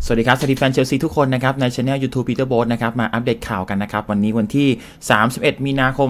สวัสดีครับสวัสดีแฟนเชลซีทุกคนนะครับในช่อง YouTube Peter Boat นะครับมาอัปเดตข่าวกันนะครับวันนี้วันที่31มีนาคม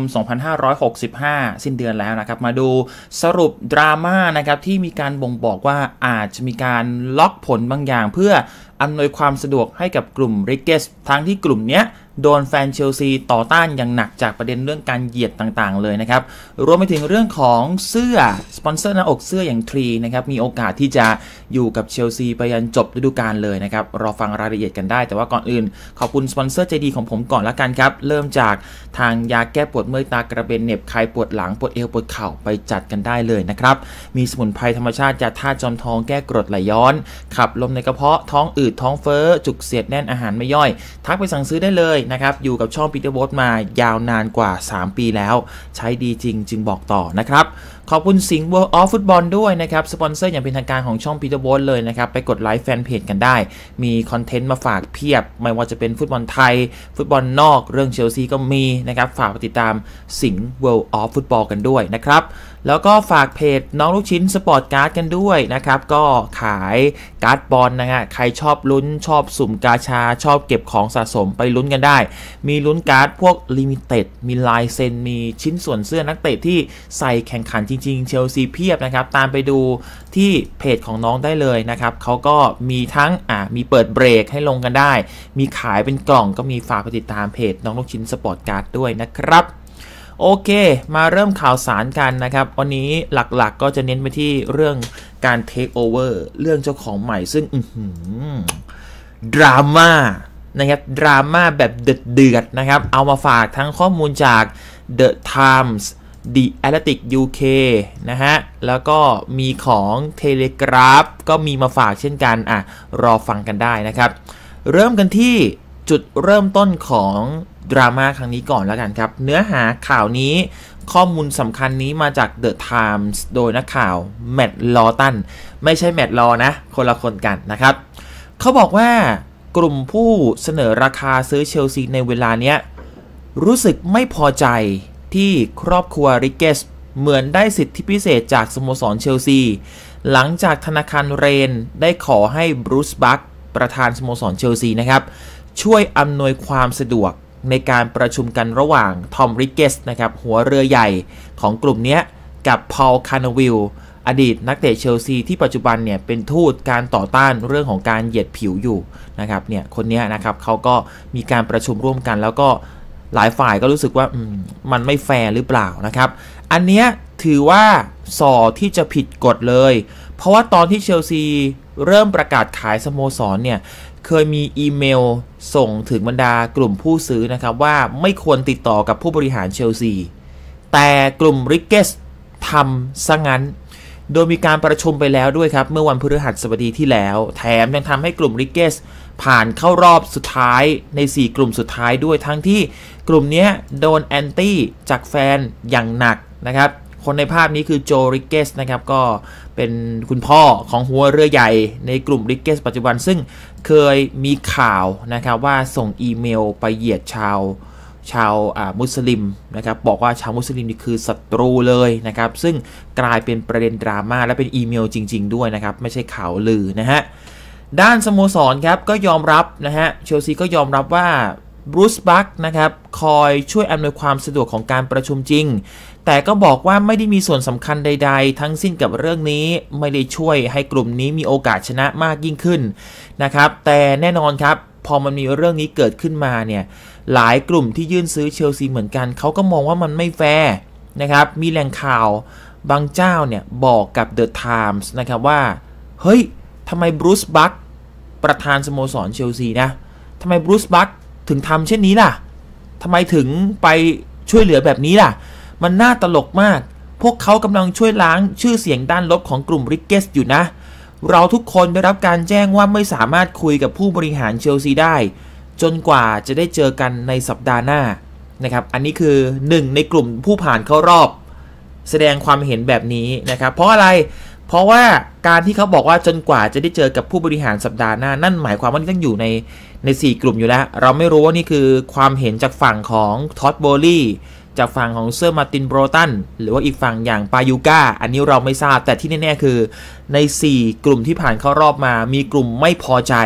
2565สิ้นเดือนแล้วนะครับมาดูสรุปดราม่านะครับที่มีการบ่งบอกว่าอาจจะมีการล็อกผลบางอย่างเพื่ออำนวยความสะดวกให้กับกลุ่มริกเกสทั้งที่กลุ่มเนี้ยโดนแฟนเชลซีต่อต้านอย่างหนักจากประเด็นเรื่องการเหยียดต่างๆเลยนะครับรวมไปถึงเรื่องของเสื้อสปอนเซอร์หน้าอกเสื้ออย่างทรีนะครับมีโอกาสที่จะอยู่กับเชลซีไปยันจบฤดูกาลเลยนะครับรอฟังรายละเอียดกันได้แต่ว่าก่อนอื่นขอบคุณสปอนเซอร์ใจดีของผมก่อนละกันครับเริ่มจากทางยาแก้ปวดเมื่อยตากระเบนเหน็บใครปวดหลังปวดเอวปวดเข่าไปจัดกันได้เลยนะครับมีสมุนไพรธรรมชาติยาธาตุจอมทองแก้กรดไหลย้อนขับลมในกระเพาะท้องอืดท้องเฟ้อจุกเสียดแน่นอาหารไม่ย่อยทักไปสั่งซื้อได้เลยนะครับอยู่กับช่องPeter Boat มายาวนานกว่า3ปีแล้วใช้ดีจริงจึงบอกต่อนะครับขอบคุณสิงห์ World of Football ด้วยนะครับสปอนเซอร์อย่างเป็นทางการของช่อง Peter Boat เลยนะครับไปกดไลค์แฟนเพจกันได้มีคอนเทนต์มาฝากเพียบไม่ว่าจะเป็นฟุตบอลไทยฟุตบอลนอกเรื่องเชลซีก็มีนะครับฝากไปติดตามสิงห์ World of Football กันด้วยนะครับแล้วก็ฝากเพจน้องลูกชิ้นสปอร์ตการ์ดกันด้วยนะครับก็ขายการ์ดบอลนะฮะใครชอบลุ้นชอบสุ่มกาชาชอบเก็บของสะสมไปลุ้นกันได้มีลุ้นการ์ดพวกลิมิเต็ดมีลายเซ็นมีชิ้นส่วนเสื้อนักเตะที่ใส่แข่งขันจริงๆเชลซีเพียบนะครับตามไปดูที่เพจของน้องได้เลยนะครับเขาก็มีทั้งมีเปิดเบรกให้ลงกันได้มีขายเป็นกล่องก็มีฝากไปติดตามเพจน้องลูกชิ้นสปอร์ตการ์ดด้วยนะครับโอเคมาเริ่มข่าวสารกันนะครับวันนี้หลักๆก็จะเน้นไปที่เรื่องการเทคโอเวอร์เรื่องเจ้าของใหม่ซึ่งดราม่านะครับดราม่าแบบเดือดๆนะครับเอามาฝากทั้งข้อมูลจาก The Times The Athletic UK นะฮะแล้วก็มีของ Telegraph ก็มีมาฝากเช่นกันรอฟังกันได้นะครับเริ่มกันที่จุดเริ่มต้นของดราม่าครั้งนี้ก่อนแล้วกันครับเนื้อหาข่าวนี้ข้อมูลสำคัญนี้มาจาก The Times โดยนักข่าวแมตต์ลอตันไม่ใช่แมตต์ลอนะคนละคนกันนะครับเขาบอกว่ากลุ่มผู้เสนอราคาซื้อเชลซีในเวลาเนี้ยรู้สึกไม่พอใจที่ครอบครัวริกเกสเหมือนได้สิทธิพิเศษจากสโมสรเชลซีหลังจากธนาคารเรนได้ขอให้บรูซบัคประธานสโมสรเชลซีนะครับช่วยอำนวยความสะดวกในการประชุมกันระหว่างทอมริกเกสนะครับหัวเรือใหญ่ของกลุ่มนี้กับพอลคานาวิลอดีตนักเตะเชลซีที่ปัจจุบันเนี่ยเป็นทูตการต่อต้านเรื่องของการเหยียดผิวอยู่นะครับเนี่ยคนนี้นะครับเขาก็มีการประชุมร่วมกันแล้วก็หลายฝ่ายก็รู้สึกว่ามันไม่แฟร์หรือเปล่านะครับอันเนี้ยถือว่าส่อที่จะผิดกฎเลยเพราะว่าตอนที่เชลซีเริ่มประกาศขายสโมสรเนี่ยเคยมีอีเมลส่งถึงบรรดากลุ่มผู้ซื้อนะครับว่าไม่ควรติดต่อกับผู้บริหารเชลซีแต่กลุ่มริกเกสทำซะงั้นโดยมีการประชุมไปแล้วด้วยครับเมื่อวันพฤหัสบดีที่แล้วแถมยังทำให้กลุ่มริกเกสผ่านเข้ารอบสุดท้ายใน4กลุ่มสุดท้ายด้วยทั้งที่กลุ่มนี้โดนแอนตี้จากแฟนอย่างหนักนะครับคนในภาพนี้คือโจริกเกสนะครับก็เป็นคุณพ่อของหัวเรือใหญ่ในกลุ่มริกเกสปัจจุบันซึ่งเคยมีข่าวนะครับว่าส่งอีเมลไปเหยียดชาวมุสลิมนะครับบอกว่าชาวมุสลิมนี่คือศัตรูเลยนะครับซึ่งกลายเป็นประเด็นดราม่าและเป็นอีเมลจริงๆด้วยนะครับไม่ใช่ข่าวลือนะฮะด้านสโมสรครับก็ยอมรับนะฮะเชลซีก็ยอมรับว่าบรูซบัคนะครับคอยช่วยอำนวยความสะดวกของการประชุมจริงแต่ก็บอกว่าไม่ได้มีส่วนสำคัญใดๆทั้งสิ้นกับเรื่องนี้ไม่ได้ช่วยให้กลุ่มนี้มีโอกาสชนะมากยิ่งขึ้นนะครับแต่แน่นอนครับพอมันมีเรื่องนี้เกิดขึ้นมาเนี่ยหลายกลุ่มที่ยื่นซื้อเชลซีเหมือนกันเขาก็มองว่ามันไม่แฟร์นะครับมีแหล่งข่าวบางเจ้าเนี่ยบอกกับ The Times นะครับว่าเฮ้ยทำไมบรูซบัคประธานสโมสรเชลซีนะทำไมบรูซบัคถึงทำเช่นนี้ล่ะทำไมถึงไปช่วยเหลือแบบนี้ล่ะมันน่าตลกมากพวกเขากำลังช่วยล้างชื่อเสียงด้านลบของกลุ่มริกเกสอยู่นะเราทุกคนได้รับการแจ้งว่าไม่สามารถคุยกับผู้บริหารเชลซีได้จนกว่าจะได้เจอกันในสัปดาห์หน้านะครับอันนี้คือหนึ่งในกลุ่มผู้ผ่านเข้ารอบแสดงความเห็นแบบนี้นะครับเพราะอะไรเพราะว่าการที่เขาบอกว่าจนกว่าจะได้เจอกับผู้บริหารสัปดาห์หน้านั่นหมายความว่านี่ต้องอยู่ใน4กลุ่มอยู่แล้วเราไม่รู้ว่านี่คือความเห็นจากฝั่งของท็อดโบลี่จากฝั่งของเซอร์มาร์ตินโบรตันหรือว่าอีกฝั่งอย่างปายูก้าอันนี้เราไม่ทราบแต่ที่แน่ๆคือใน4กลุ่มที่ผ่านเข้ารอบมามีกลุ่มไม่พอใจ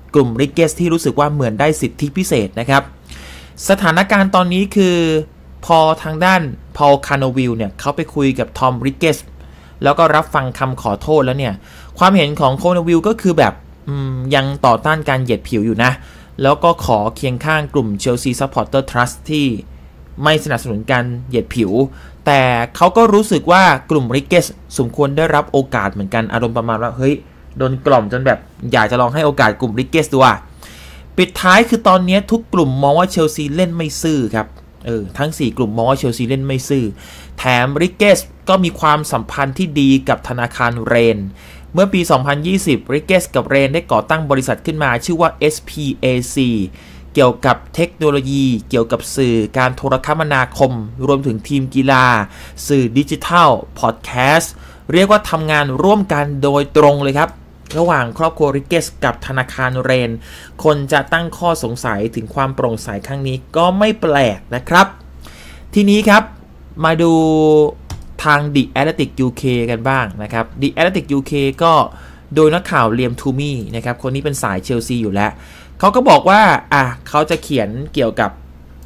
กลุ่มริกเกสที่รู้สึกว่าเหมือนได้สิทธิพิเศษนะครับสถานการณ์ตอนนี้คือพอทางด้านพอลคาโนวิลเนี่ยเขาไปคุยกับทอมริกเกสแล้วก็รับฟังคำขอโทษแล้วเนี่ยความเห็นของคาโนวิลก็คือแบบยังต่อต้านการเหยียดผิวอยู่นะแล้วก็ขอเคียงข้างกลุ่ม Chelsea Supporter Trust ที่ไม่สนับสนุนการเหยียดผิวแต่เขาก็รู้สึกว่ากลุ่มริกเกสสมควรได้รับโอกาสเหมือนกันอารมณ์ประมาณว่าเฮ้ยโดนกล่อมจนแบบอยากจะลองให้โอกาสกลุ่มริกเกสดูปิดท้ายคือตอนนี้ทุกกลุ่มมองว่าเชลซีเล่นไม่ซื่อครับทั้ง4กลุ่มมองว่าเชลซีเล่นไม่ซื่อแถมริกเกสก็มีความสัมพันธ์ที่ดีกับธนาคารเรนเมื่อปี 2020 ริกเกสกับเรนได้ก่อตั้งบริษัทขึ้นมาชื่อว่า SPAC เกี่ยวกับเทคโนโลยีเกี่ยวกับสื่อการโทรคมนาคมรวมถึงทีมกีฬาสื่อดิจิทัลพอดแคสต์เรียกว่าทำงานร่วมกันโดยตรงเลยครับระหว่างครอบครัวริกเกสกับธนาคารเรนคนจะตั้งข้อสงสัยถึงความโปร่งใสครั้งนี้ก็ไม่แปลกนะครับทีนี้ครับมาดูทาง The Athletic UK กันบ้างนะครับ The Athletic UK ก็โดยนักข่าวเลียมทูมี่นะครับคนนี้เป็นสายเชลซีอยู่แล้วเขาก็บอกว่าเขาจะเขียนเกี่ยวกับ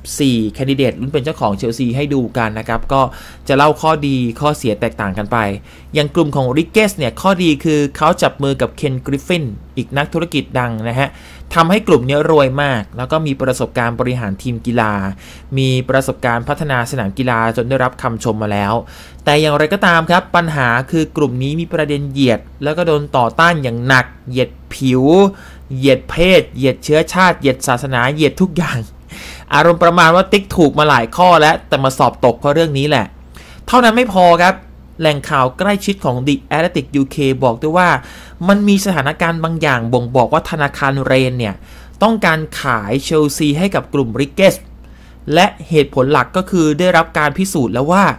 4 แคนดิเดตลุ้นเป็นเจ้าของเชลซีให้ดูกันนะครับก็จะเล่าข้อดีข้อเสียแตกต่างกันไปอย่างกลุ่มของริกเกสเนี่ยข้อดีคือเขาจับมือกับเคนกริฟฟินอีกนักธุรกิจดังนะฮะทำให้กลุ่มนี้รวยมากแล้วก็มีประสบการณ์บริหารทีมกีฬามีประสบการณ์พัฒนาสนามกีฬาจนได้รับคำชมมาแล้วแต่อย่างไรก็ตามครับปัญหาคือกลุ่มนี้มีประเด็นเหยียดแล้วก็โดนต่อต้านอย่างหนักเหยียดผิวเหยียดเพศเหยียดเชื้อชาติเหยียดศาสนาเหยียดทุกอย่างอารมณ์ประมาณว่าติ๊กถูกมาหลายข้อแล้วแต่มาสอบตกเพราะเรื่องนี้แหละเท่านั้นไม่พอครับแหล่งข่าวใกล้ชิดของ The Athletic UK บอกด้วยว่ามันมีสถานการณ์บางอย่างบ่งบอกว่าธนาคารเรนเนี่ยต้องการขายเชลซีให้กับกลุ่มริกเกสและเหตุผลหลักก็คือได้รับการพิสูจน์แล้วว่า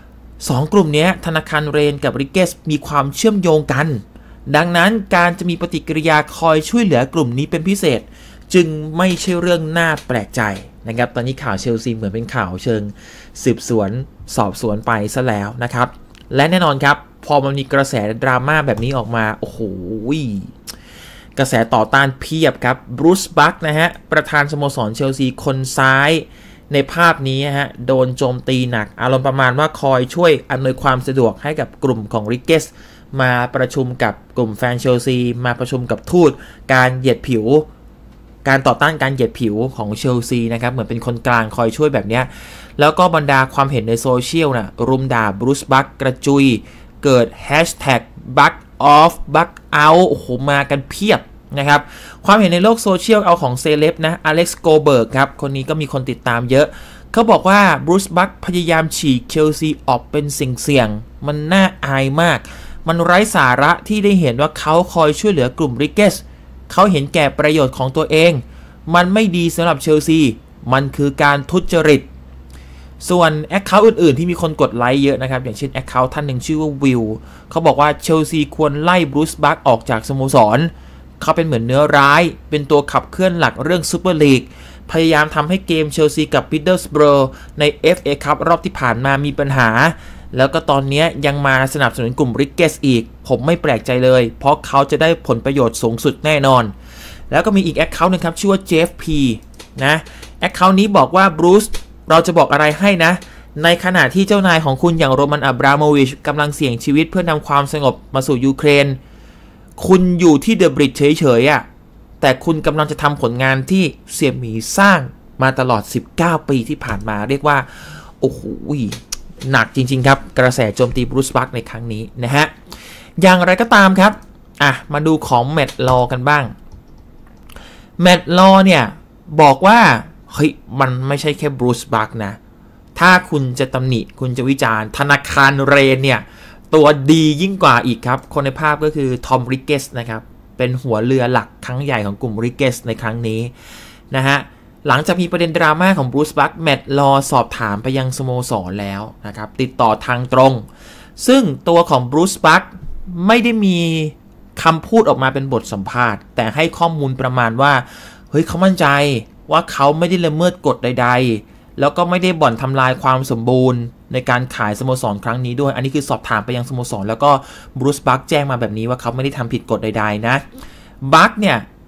2กลุ่มนี้ธนาคารเรนกับริกเกสมีความเชื่อมโยงกันดังนั้นการจะมีปฏิกิริยาคอยช่วยเหลือกลุ่มนี้เป็นพิเศษจึงไม่ใช่เรื่องน่าแปลกใจนะครับตอนนี้ข่าวเชลซีเหมือนเป็นข่าวเชิงสืบสวนสอบสวนไปซะแล้วนะครับและแน่นอนครับพอมันมีกระแสดราม่าแบบนี้ออกมาโอ้โหกระแสต่อต้านเพียบครับบรูซบัคนะฮะประธานสโมสรเชลซีคนซ้ายในภาพนี้ฮะโดนโจมตีหนักอารมณ์ประมาณว่าคอยช่วยอำนวยความสะดวกให้กับกลุ่มของริกเกสมาประชุมกับกลุ่มแฟนเชลซีมาประชุมกับทูตการเหยียดผิวการต่อต้านการเหยียดผิวของเชลซีนะครับเหมือนเป็นคนกลางคอยช่วยแบบนี้แล้วก็บรรดาความเห็นในโซเชียลนะรุมด่าบรูซบัคกระจุยเกิดแฮชแท็กบัคออฟบัคเอาโอ้โหมากันเพียบนะครับความเห็นในโลกโซเชียลเอาของเซเลบนะอเล็กซ์โกเบิร์กครับคนนี้ก็มีคนติดตามเยอะเขาบอกว่าบรูซบัคพยายามฉีกเชลซีออกเป็นสิ่งเสี่ยงมันน่าอายมากมันไร้สาระที่ได้เห็นว่าเขาคอยช่วยเหลือกลุ่มริกเกสเขาเห็นแก่ประโยชน์ของตัวเองมันไม่ดีสำหรับเชลซีมันคือการทุจริตส่วนแอคเคาท์อื่นๆที่มีคนกดไลค์เยอะนะครับอย่างเช่นแอคเคาท์ท่านหนึ่งชื่อว่าวิลเขาบอกว่าเชลซีควรไล่บรูซบัคออกจากสโมสรเขาเป็นเหมือนเนื้อร้ายเป็นตัวขับเคลื่อนหลักเรื่องซูเปอร์ลีกพยายามทำให้เกมเชลซีกับมิดเดิลสบโรใน FA คัพรอบที่ผ่านมามีปัญหาแล้วก็ตอนนี้ยังมาสนับสนุนกลุ่มริกเกสอีกผมไม่แปลกใจเลยเพราะเขาจะได้ผลประโยชน์สูงสุดแน่นอนแล้วก็มีอีกแอคเคาท์นึงครับชื่อว่า JFP นะแอคเคาท์นี้บอกว่าบรูซเราจะบอกอะไรให้นะในขณะที่เจ้านายของคุณอย่างโรมันอับราโมวิชกำลังเสี่ยงชีวิตเพื่อนำความสงบมาสู่ยูเครนคุณอยู่ที่เดอะบริดจ์เฉยๆแต่คุณกำลังจะทำผลงานที่เสี่ยหมีสร้างมาตลอด19ปีที่ผ่านมาเรียกว่าโอ้โหหนักจริงๆครับกระแสโจมตีบรูซบัคในครั้งนี้นะฮะอย่างไรก็ตามครับมาดูของแมตต์ลอกันบ้างแมตต์ลอเนี่ยบอกว่าเฮ้ยมันไม่ใช่แค่บรูซบัคนะถ้าคุณจะตำหนิคุณจะวิจารณ์ธนาคารเรนเนี่ยตัวดียิ่งกว่าอีกครับคนในภาพก็คือทอมริกเกสนะครับเป็นหัวเรือหลักครั้งใหญ่ของกลุ่มริกเกสในครั้งนี้นะฮะหลังจากมีประเด็นดราม่าของบรูซบัคแมตต์ลอสอบถามไปยังสโมสรแล้วนะครับติดต่อทางตรงซึ่งตัวของบรูซบัคไม่ได้มีคำพูดออกมาเป็นบทสัมภาษณ์แต่ให้ข้อมูลประมาณว่าเฮ้ยเขามั่นใจว่าเขาไม่ได้ละเมิดกฎใดๆแล้วก็ไม่ได้บ่อนทำลายความสมบูรณ์ในการขายสโมสรครั้งนี้ด้วยอันนี้คือสอบถามไปยังสโมสรแล้วก็บรูซบัคแจ้งมาแบบนี้ว่าเขาไม่ได้ทำผิดกฎใดๆนะบัคเนี่ย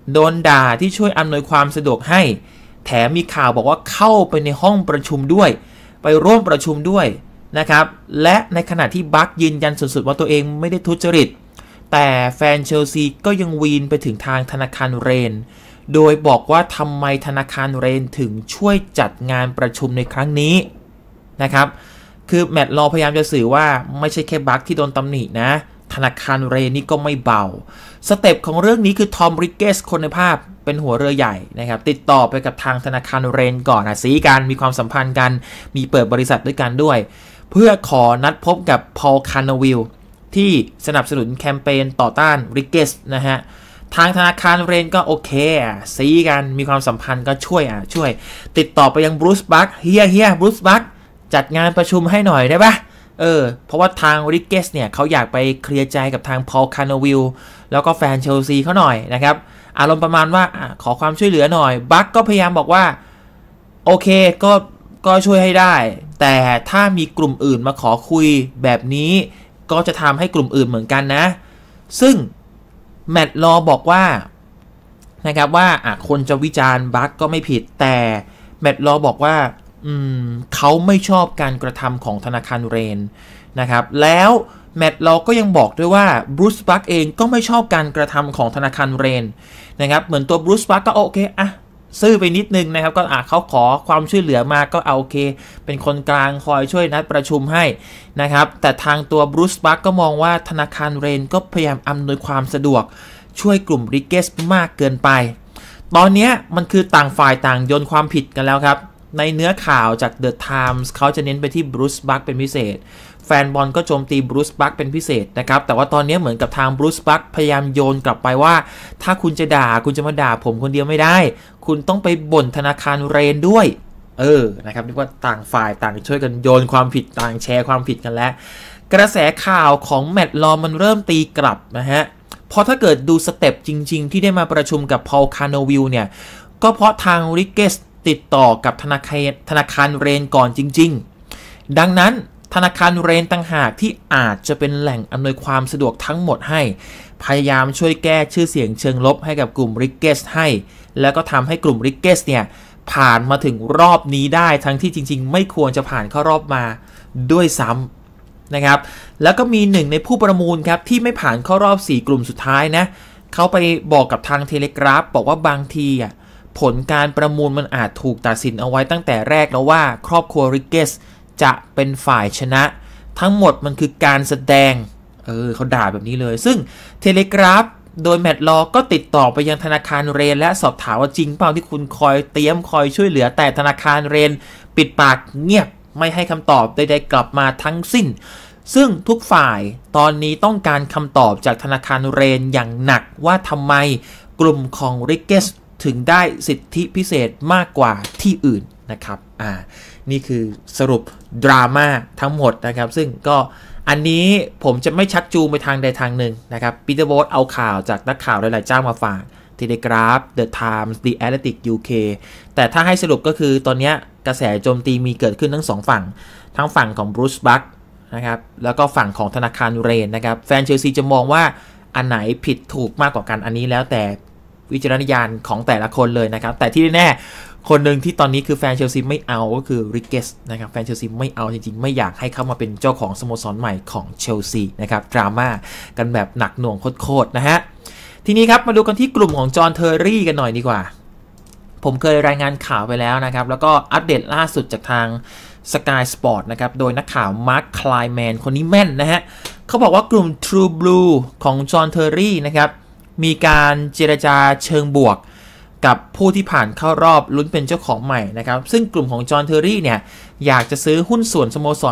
โดนด่าที่ช่วยอำนวยความสะดวกให้แถมมีข่าวบอกว่าเข้าไปในห้องประชุมด้วยไปร่วมประชุมด้วยนะครับและในขณะที่บัคยืนยันสุดๆว่าตัวเองไม่ได้ทุจริตแต่แฟนเชลซีก็ยังวีนไปถึงทางธนาคารเรนโดยบอกว่าทำไมธนาคารเรนถึงช่วยจัดงานประชุมในครั้งนี้นะครับคือแมตต์ลอพยายามจะสื่อว่าไม่ใช่แค่บัคที่โดนตำหนินะธนาคารเรนนี่ก็ไม่เบาสเต็ปของเรื่องนี้คือทอมริกเกสคนในภาพเป็นหัวเรือใหญ่นะครับติดต่อไปกับทางธนาคารเรนก่อนสีกันมีความสัมพันธ์กันมีเปิดบริษัทด้วยกันด้วยเพื่อขอนัดพบกับพอลคาร์นาวิลที่สนับสนุนแคมเปญต่อต้านริกเกสนะฮะทางธนาคารเรนก็โอเคซีกันมีความสัมพันธ์ก็ช่วยติดต่อไปยังบรูซบัคเฮียบรูซบัคจัดงานประชุมให้หน่อยได้ปะเพราะว่าทางริกเกสเนี่ยเขาอยากไปเคลียร์ใจกับทางพอลคาร์นาวิลแล้วก็แฟนเชลซีเขาหน่อยนะครับอารมณ์ประมาณว่าขอความช่วยเหลือหน่อยบัคก็พยายามบอกว่าโอเคก็ช่วยให้ได้แต่ถ้ามีกลุ่มอื่นมาขอคุยแบบนี้ก็จะทำให้กลุ่มอื่นเหมือนกันนะซึ่งแมตต์ลอบอกว่านะครับว่าคนจะวิจารณ์บัคก็ไม่ผิดแต่แมตต์ลอบอกว่าเขาไม่ชอบการกระทำของธนาคารเรนนะครับแล้วแมตต์ลอก็ยังบอกด้วยว่าบรูซบัคเองก็ไม่ชอบการกระทำของธนาคารเรนนะครับเหมือนตัวบรูซบัคก็โอเคซื่อไปนิดนึงนะครับก็เขาขอความช่วยเหลือมาก็โอเคเป็นคนกลางคอยช่วยนัดประชุมให้นะครับแต่ทางตัวบรูซบัคก็มองว่าธนาคารเรนก็พยายามอำนวยความสะดวกช่วยกลุ่มริกเกสมากเกินไปตอนนี้มันคือต่างฝ่ายต่างโยนความผิดกันแล้วครับในเนื้อข่าวจาก The Times เขาจะเน้นไปที่บรูซบัคเป็นพิเศษแฟนบอลก็โจมตีบรูซบัคเป็นพิเศษนะครับแต่ว่าตอนนี้เหมือนกับทางบรูซบัคพยายามโยนกลับไปว่าถ้าคุณจะด่าคุณจะมาด่าผมคนเดียวไม่ได้คุณต้องไปบ่นธนาคารเรนด้วยนะครับเรียกว่าต่างฝ่ายต่างช่วยกันโยนความผิดต่างแชร์ความผิดกันแล้วกระแสข่าวของแมตต์ลอมันเริ่มตีกลับนะฮะเพราะถ้าเกิดดูสเต็ปจริงๆที่ได้มาประชุมกับพอลคาร์โนวิลเนี่ยก็เพราะทางริกเกสติดต่อกับธนาคารเรนก่อนจริงๆดังนั้นธนาคารเรนต่างหากที่อาจจะเป็นแหล่งอำนวยความสะดวกทั้งหมดให้พยายามช่วยแก้ชื่อเสียงเชิงลบให้กับกลุ่มริกเกสให้แล้วก็ทำให้กลุ่มริกเกสเนี่ยผ่านมาถึงรอบนี้ได้ทั้งที่จริงๆไม่ควรจะผ่านเข้ารอบมาด้วยซ้ำนะครับแล้วก็มีหนึ่งในผู้ประมูลครับที่ไม่ผ่านเข้ารอบ4กลุ่มสุดท้ายนะเขาไปบอกกับทางเทเลกราฟบอกว่าบางทีผลการประมูลมันอาจถูกตัดสินเอาไว้ตั้งแต่แรกแล้วว่าครอบครัวริกเกสจะเป็นฝ่ายชนะทั้งหมดมันคือการแสดงเขาด่าแบบนี้เลยซึ่งเทเลกราฟโดยแมตต์ลอก็ติดต่อไปยังธนาคารเรนและสอบถามว่าจริงเปล่าที่คุณคอยช่วยเหลือแต่ธนาคารเรนปิดปากเงียบไม่ให้คำตอบใดๆกลับมาทั้งสิ้นซึ่งทุกฝ่ายตอนนี้ต้องการคำตอบจากธนาคารเรนอย่างหนักว่าทำไมกลุ่มของริกเกสถึงได้สิทธิพิเศษมากกว่าที่อื่นนะครับนี่คือสรุปดราม่าทั้งหมดนะครับซึ่งก็อันนี้ผมจะไม่ชักจูงไปทางใดทางหนึ่งนะครับปีเตอร์โบ๊ทเอาข่าวจากนักข่าวหลายๆเจ้ามาฝากเทเลกราฟ The Times The Athletic UK แต่ถ้าให้สรุปก็คือตอนนี้กระแสโจมตีมีเกิดขึ้นทั้งสองฝั่งทั้งฝั่งของบรูซบัคนะครับแล้วก็ฝั่งของธนาคารเรนนะครับแฟนเชลซีจะมองว่าอันไหนผิดถูกมากกว่ากันอันนี้แล้วแต่วิจารณญาณของแต่ละคนเลยนะครับแต่ที่แน่คนหนึ่งที่ตอนนี้คือแฟนเชลซีไม่เอาก็คือริกเกสนะครับแฟนเชลซีไม่เอาจริงๆไม่อยากให้เข้ามาเป็นเจ้าของสโมสรใหม่ของเชลซีนะครับดราม่ากันแบบหนักหน่วงโคตรๆนะฮะทีนี้ครับมาดูกันที่กลุ่มของจอห์นเทอร์รี่กันหน่อยดีกว่าผมเคยรายงานข่าวไปแล้วนะครับแล้วก็อัปเดตล่าสุดจากทาง Sky Sport นะครับโดยนักข่าวมาร์คคลายแมนคนนี้แม่นนะฮะเขาบอกว่ากลุ่ม True Blue ของจอห์นเทอร์รี่นะครับมีการเจรจาเชิงบวกกับผู้ที่ผ่านเข้ารอบลุ้นเป็นเจ้าของใหม่นะครับซึ่งกลุ่มของจอห์นเทอร์รี่เนี่ยอยากจะซื้อหุ้นส่วนสโมสร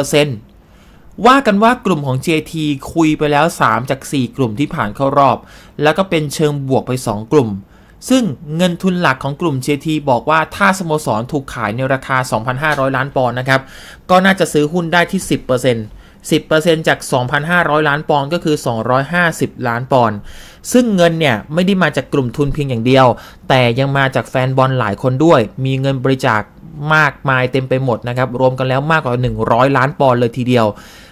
10% ว่ากันว่ากลุ่มของ JT คุยไปแล้ว3จาก4กลุ่มที่ผ่านเข้ารอบแล้วก็เป็นเชิงบวกไป2กลุ่มซึ่งเงินทุนหลักของกลุ่ม JT บอกว่าถ้าสโมสรถูกขายในราคา 2,500 ล้านปอนด์นะครับก็น่าจะซื้อหุ้นได้ที่ 10% จาก 2,500 ล้านปอนด์ก็คือ250ล้านปอนด์ซึ่งเงินเนี่ยไม่ได้มาจากกลุ่มทุนเพียงอย่างเดียวแต่ยังมาจากแฟนบอลหลายคนด้วยมีเงินบริจาคมากมายเต็มไปหมดนะครับรวมกันแล้วมากกว่า100ล้านปอนด์เลยทีเดียว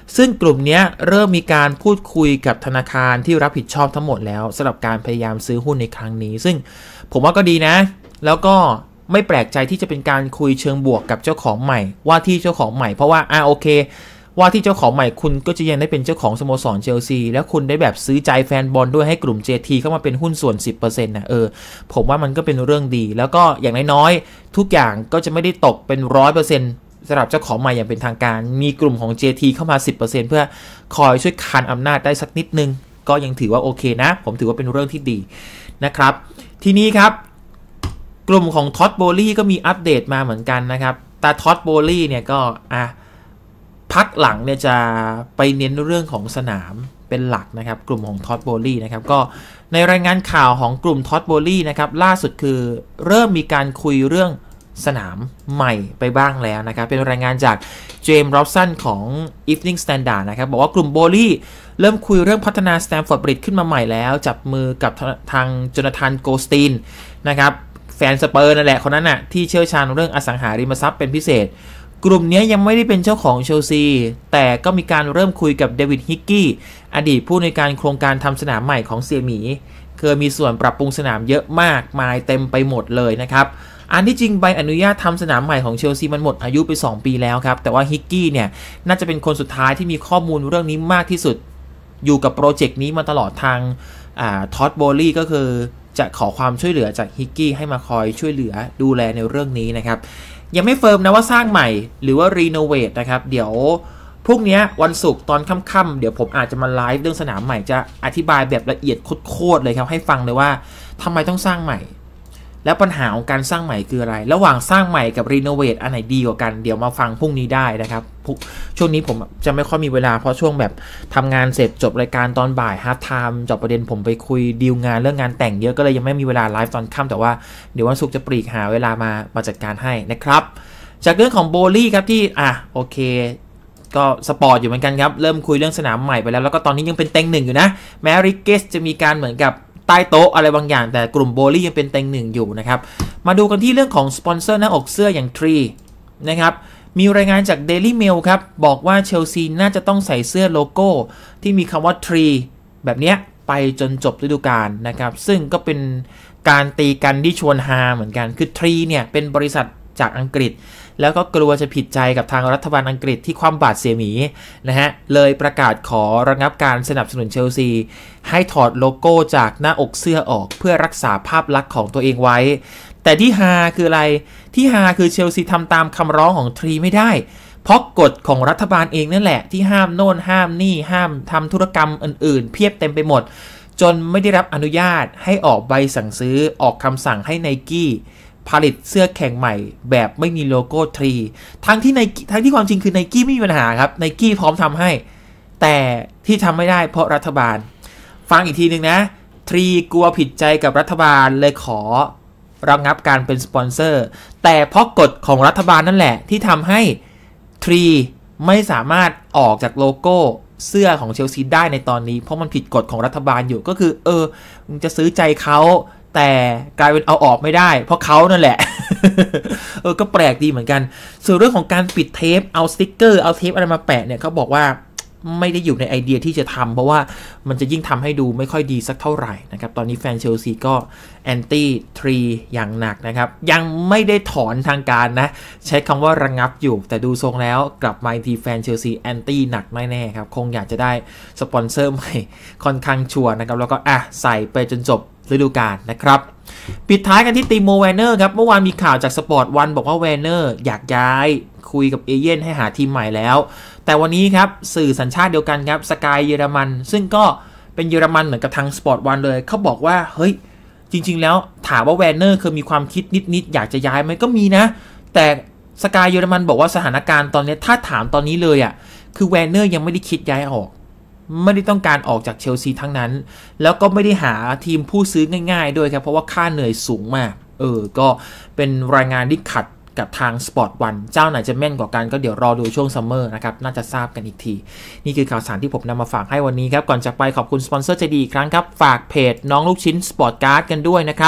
ซึ่งกลุ่มนี้เริ่มมีการพูดคุยกับธนาคารที่รับผิดชอบทั้งหมดแล้วสำหรับการพยายามซื้อหุ้นในครั้งนี้ซึ่งผมว่าก็ดีนะแล้วก็ไม่แปลกใจที่จะเป็นการคุยเชิงบวกกับเจ้าของใหม่ว่าที่เจ้าของใหม่เพราะว่าโอเคว่าที่เจ้าของใหม่คุณก็จะยังได้เป็นเจ้าของสโมสรเชลซีแล้วคุณได้แบบซื้อใจแฟนบอลด้วยให้กลุ่ม JT เข้ามาเป็นหุ้นส่วน 10% นะผมว่ามันก็เป็นเรื่องดีแล้วก็อย่างน้อยๆทุกอย่างก็จะไม่ได้ตกเป็น 100% สำหรับเจ้าของใหม่อย่างเป็นทางการมีกลุ่มของ JT เข้ามา 10% เพื่อคอยช่วยคานอำนาจได้สักนิดนึงก็ยังถือว่าโอเคนะผมถือว่าเป็นเรื่องที่ดีนะครับทีนี้ครับกลุ่มของท็อดโบลี่ก็มีอัปเดตมาเหมือนกันนะครับแต่ท็อดโบลี่เนี่ยก็พักหลังเนี่ยจะไปเน้นเรื่องของสนามเป็นหลักนะครับกลุ่มของท็อดโบลี่นะครับก็ในรายงานข่าวของกลุ่มท็อดโบลี่นะครับล่าสุดคือเริ่มมีการคุยเรื่องสนามใหม่ไปบ้างแล้วนะครับเป็นรายงานจากเจมส์ ร็อบสันของ Evening Standard นะครับบอกว่ากลุ่มโบลี่เริ่มคุยเรื่องพัฒนา Stamford Bridge ขึ้นมาใหม่แล้วจับมือกับทางโจนาธาน โกลสตีนนะครับแฟนสเปอร์นั่นแหละคนนั้นน่ะที่เชี่ยวชาญเรื่องอสังหาริมทรัพย์เป็นพิเศษกลุ่มนี้ยังไม่ได้เป็นเจ้าของเชลซีแต่ก็มีการเริ่มคุยกับเดวิดฮิกกี้อดีตผู้ในการโครงการทำสนามใหม่ของเสี่ยหมีเคยมีส่วนปรับปรุงสนามเยอะมากมายเต็มไปหมดเลยนะครับอันที่จริงใบอนุญาตทำสนามใหม่ของเชลซีมันหมดอายุไป2ปีแล้วครับแต่ว่าฮิกกี้เนี่ยน่าจะเป็นคนสุดท้ายที่มีข้อมูลเรื่องนี้มากที่สุดอยู่กับโปรเจกต์นี้มาตลอดทางท็อดโบลี่ก็คือจะขอความช่วยเหลือจากฮิกกี้ให้มาคอยช่วยเหลือดูแลในเรื่องนี้นะครับยังไม่เฟิร์มนะว่าสร้างใหม่หรือว่ารีโนเวทนะครับเดี๋ยวพรุ่งนี้วันศุกร์ตอนค่ำๆเดี๋ยวผมอาจจะมาไลฟ์เรื่องสนามใหม่จะอธิบายแบบละเอียดโคตรเลยครับให้ฟังเลยว่าทำไมต้องสร้างใหม่แล้วปัญหาของการสร้างใหม่คืออะไรระหว่างสร้างใหม่กับรีโนเวทอันไหนดีกว่ากันเดี๋ยวมาฟังพรุ่งนี้ได้นะครับช่วงนี้ผมจะไม่ค่อยมีเวลาเพราะช่วงแบบทำงานเสร็จจบรายการตอนบ่ายฮาร์ดไทม์จบประเด็นผมไปคุยดีลงานเรื่องงานแต่งเยอะก็เลยยังไม่มีเวลาไลฟ์ตอนค่ำแต่ว่าเดี๋ยววันศุกร์จะปลีกหาเวลามาจัดการให้นะครับจากเรื่องของโบลี่ครับที่โอเคก็สปอร์ตอยู่เหมือนกันครับเริ่มคุยเรื่องสนามใหม่ไปแล้วก็ตอนนี้ยังเป็นเต็งหนึ่งอยู่นะแม้ริเกสจะมีการเหมือนกับใต้โต๊ะอะไรบางอย่างแต่กลุ่มโบลี่ยังเป็นเต็งหนึ่งอยู่นะครับมาดูกันที่เรื่องของสปอนเซอร์หน้าอกเสื้ออย่างทรีนะครับมีรายงานจาก Daily Mail ครับบอกว่าเชลซีน่าจะต้องใส่เสื้อโลโก้ที่มีคำว่าทรีแบบนี้ไปจนจบฤดูกาลนะครับซึ่งก็เป็นการตีกันที่ชวนฮาเหมือนกันคือทรีเนี่ยเป็นบริษัทจากอังกฤษแล้วก็กลัวจะผิดใจกับทางรัฐบาลอังกฤษที่คว่ำบาตรเสียหมีนะฮะเลยประกาศขอระงับการสนับสนุนเชลซีให้ถอดโลโก้จากหน้าอกเสื้อออกเพื่อรักษาภาพลักษณ์ของตัวเองไว้แต่ที่ฮาคืออะไรที่ฮาคือเชลซีทำตามคำร้องของทรีไม่ได้เพราะกฎของรัฐบาลเองนั่นแหละที่ห้ามโน่นห้ามนี่ห้ามทำธุรกรรมอื่นๆเพียบเต็มไปหมดจนไม่ได้รับอนุญาตให้ออกใบสั่งซื้อออกคำสั่งให้ Nikeผลิตเสื้อแข่งใหม่แบบไม่มีโลโก้ทรีทั้งที่ความจริงคือ Nike ไม่มีปัญหาครับ Nike พร้อมทำให้แต่ที่ทำไม่ได้เพราะรัฐบาลฟังอีกทีนึงนะทรีกลัวผิดใจกับรัฐบาลเลยขอระงับการเป็นสปอนเซอร์แต่เพราะกฎของรัฐบาลนั่นแหละที่ทำให้ทรีไม่สามารถออกจากโลโก้เสื้อของเชลซีได้ในตอนนี้เพราะมันผิดกฎของรัฐบาลอยู่ก็คือมึงจะซื้อใจเขาแต่กลายเป็นเอาออกไม่ได้เพราะเขานั่นแหละ ก็แปลกดีเหมือนกันส่วนเรื่องของการปิดเทปเอาสติ๊กเกอร์เอาเทปอะไรมาแปะเนี่ยเขาบอกว่าไม่ได้อยู่ในไอเดียที่จะทำเพราะว่ามันจะยิ่งทำให้ดูไม่ค่อยดีสักเท่าไหร่นะครับตอนนี้แฟนเชลซีก็แอนตี้ทรีอย่างหนักนะครับยังไม่ได้ถอนทางการนะใช้คำว่าระงับอยู่แต่ดูทรงแล้วกลับมาทีแฟนเชลซีแอนตี้หนักแน่ๆครับคงอยากจะได้สปอนเซอร์ใหม่ค่อนข้างชัวร์นะครับแล้วก็ใส่ไปจนจบฤดูกาลนะครับปิดท้ายกันที่ติโม แวนเนอร์ครับเมื่อวานมีข่าวจากสปอร์ตวันบอกว่าแวนเนอร์อยากย้ายคุยกับเอเย่นให้หาทีมใหม่แล้วแต่วันนี้ครับสื่อสัญชาติเดียวกันครับสกายเยอรมันซึ่งก็เป็นเยอรมันเหมือนกับทางสปอร์ตวันเลยเขาบอกว่าเฮ้ยจริงๆแล้วถามว่าแวนเนอร์เคยมีความคิดนิดๆอยากจะย้ายไหมก็มีนะแต่สกายเยอรมันบอกว่าสถานการณ์ตอนนี้ถ้าถามตอนนี้เลยคือแวนเนอร์ยังไม่ได้คิดย้ายออกไม่ได้ต้องการออกจากเชลซีทั้งนั้นแล้วก็ไม่ได้หาทีมผู้ซื้อง่ายๆด้วยครับเพราะว่าค่าเหนื่อยสูงมากก็เป็นรายงานที่ขัดกับทาง Sport 1 เจ้าไหนจะแม่นกว่ากันก็เดี๋ยวรอดูช่วงซัมเมอร์นะครับน่าจะทราบกันอีกทีนี่คือข่าวสารที่ผมนำมาฝากให้วันนี้ครับก่อนจากไปขอบคุณสปอนเซอร์ใจดีอีกครั้งครับฝากเพจน้องลูกชิ้นสปอร์ตการ์ดกันด้วยนะครับ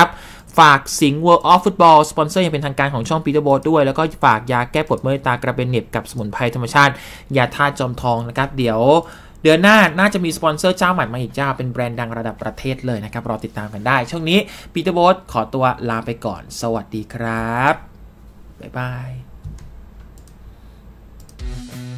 ฝากสิงห์ World of Football สปอนเซอร์ยังเป็นทางการของช่องปีเตอร์โบ๊ทด้วยแล้วก็ฝากยาแก้ปวดเมื่อยตากระเบนเน็บกับสมุนไพรธรรมชาติยาธาตุจอมทองนะครับเดี๋ยวเดือนหน้าน่าจะมีสปอนเซอร์เจ้าใหม่มาอีกเจ้าเป็นแบรนด์ดังระดับประเทศเลยนะครับรอติดตามกันได้ช่วงนี้ปีเตอร์โบ๊ทขอตัวลาไปก่อนสวัสดีครับบ๊ายบาย